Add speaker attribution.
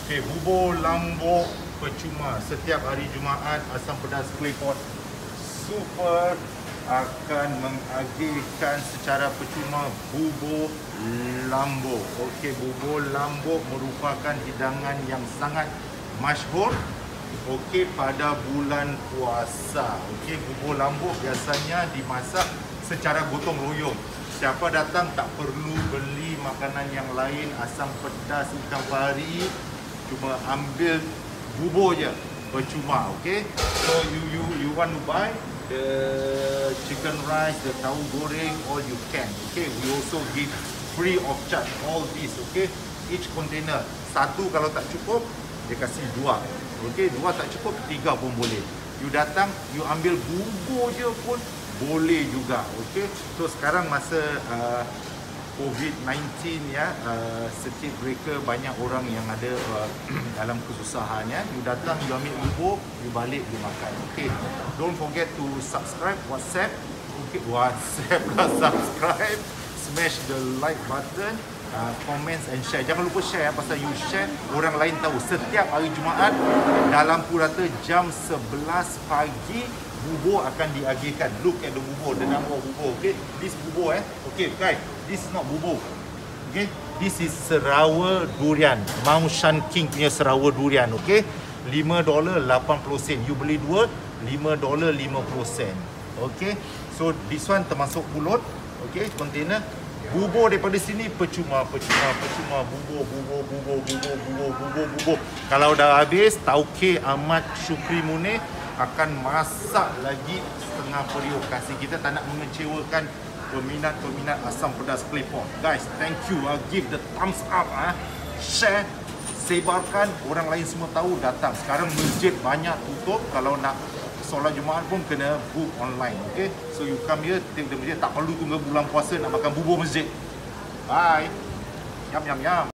Speaker 1: Okay, bubur Lombok percuma setiap hari Jumaat. Asam pedas claypot super akan mengagihkan secara percuma bubur Lombok. Okey, bubur Lombok merupakan hidangan yang sangat masyhur okey pada bulan puasa. Okey, bubur Lombok biasanya dimasak secara gotong royong. Siapa datang tak perlu beli makanan yang lain, asam pedas, ikan pari, cuma ambil bubur je percuma. Okey, so you want to buy the chicken rice, the tahu goreng, all you can. Okay, we also give free of charge all this. Okay, each container satu kalau tak cukup dia kasih dua. Okay, dua tak cukup tiga pun boleh. You datang, you ambil bubur je pun boleh juga. Okay, so sekarang masa COVID-19 ya, circuit breaker, banyak orang yang ada dalam kesusahan ya. You datang, you ambil bubur, you balik, you makan. Okay, don't forget to subscribe WhatsApp. Okay, WhatsApp lah, subscribe, smash the like button, comments and share. Jangan lupa share pasal you share orang lain tahu. Setiap hari Jumaat dalam purata jam 11 pagi bubur akan diagihkan. Look at the bubur, the number of bubur. Okay, this bubur okay guys, this is not bubur. Okay, this is Serawa durian, Mount Shan King punya Serawa durian. Okay, $5.80. You beli dua, $5.50. Okay, so this one termasuk pulut. Okay, container. Bubur daripada sini percuma. Bubur. Kalau dah habis, Tauke Ahmad Syukri Munir akan masak lagi setengah periuk. Kasih kita tak nak mengecewakan peminat asam pedas claypot. Guys, thank you. Give the thumbs up. Share, sebarkan, orang lain semua tahu, datang. Sekarang masjid banyak tutup. Kalau nak solat Jumaat pun kena book online. Okay, so you come here, take the masjid. Tak perlu tunggu bulan puasa nak makan bubur masjid. Bye. Yum.